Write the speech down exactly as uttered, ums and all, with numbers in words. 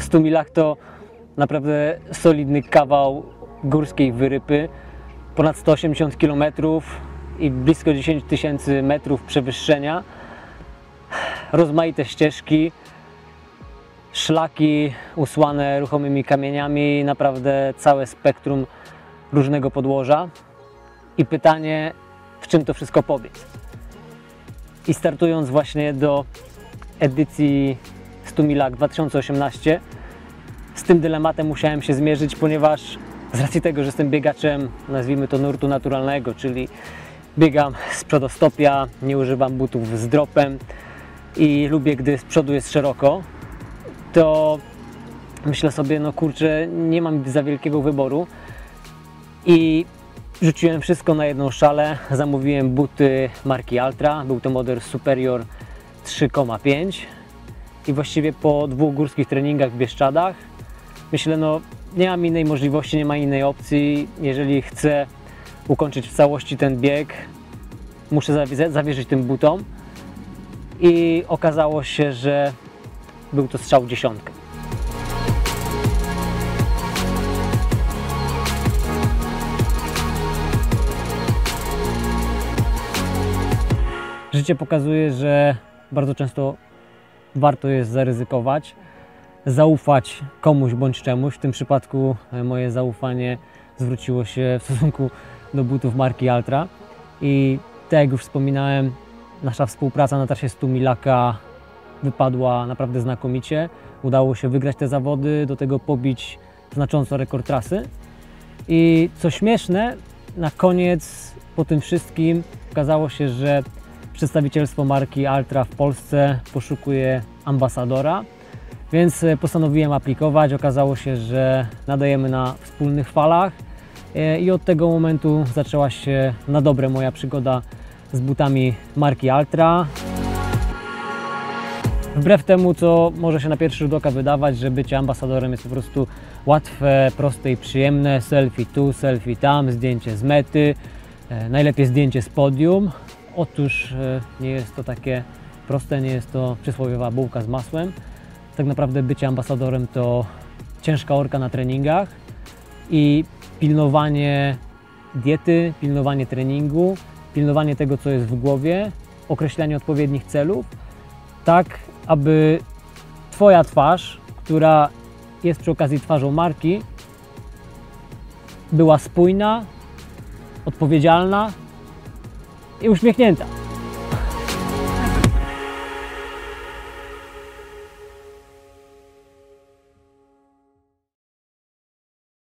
stu milach to naprawdę solidny kawał górskiej wyrypy, ponad sto osiemdziesiąt kilometrów i blisko dziesięć tysięcy metrów przewyższenia, rozmaite ścieżki, szlaki usłane ruchomymi kamieniami, naprawdę całe spektrum różnego podłoża i pytanie, w czym to wszystko pobiec. I startując właśnie do edycji stu milach dwa tysiące osiemnaście, z tym dylematem musiałem się zmierzyć, ponieważ z racji tego, że jestem biegaczem, nazwijmy to nurtu naturalnego, czyli biegam z przodostopia, nie używam butów z dropem i lubię, gdy z przodu jest szeroko, to myślę sobie, no kurczę, nie mam za wielkiego wyboru i rzuciłem wszystko na jedną szalę. Zamówiłem buty marki Altra, był to model Superior trzy przecinek pięć i właściwie po dwóch górskich treningach w Bieszczadach myślę, no nie mam innej możliwości, nie ma innej opcji. Jeżeli chcę ukończyć w całości ten bieg, muszę zawierzyć tym butom i okazało się, że był to strzał w dziesiątkę. Życie pokazuje, że bardzo często warto jest zaryzykować, zaufać komuś bądź czemuś. W tym przypadku moje zaufanie zwróciło się w stosunku do butów marki Altra i tak jak już wspominałem, nasza współpraca na trasie stu milaka wypadła naprawdę znakomicie. Udało się wygrać te zawody, do tego pobić znacząco rekord trasy. I co śmieszne, na koniec po tym wszystkim okazało się, że przedstawicielstwo marki Altra w Polsce poszukuje ambasadora, więc postanowiłem aplikować. Okazało się, że nadajemy na wspólnych falach i od tego momentu zaczęła się na dobre moja przygoda z butami marki Altra. Wbrew temu, co może się na pierwszy rzut oka wydawać, że bycie ambasadorem jest po prostu łatwe, proste i przyjemne, selfie tu, selfie tam, zdjęcie z mety, najlepiej zdjęcie z podium. Otóż nie jest to takie proste, nie jest to przysłowiowa bułka z masłem. Tak naprawdę bycie ambasadorem to ciężka orka na treningach i pilnowanie diety, pilnowanie treningu, pilnowanie tego, co jest w głowie, określanie odpowiednich celów, tak aby Twoja twarz, która jest przy okazji twarzą marki, była spójna, odpowiedzialna i uśmiechnięta.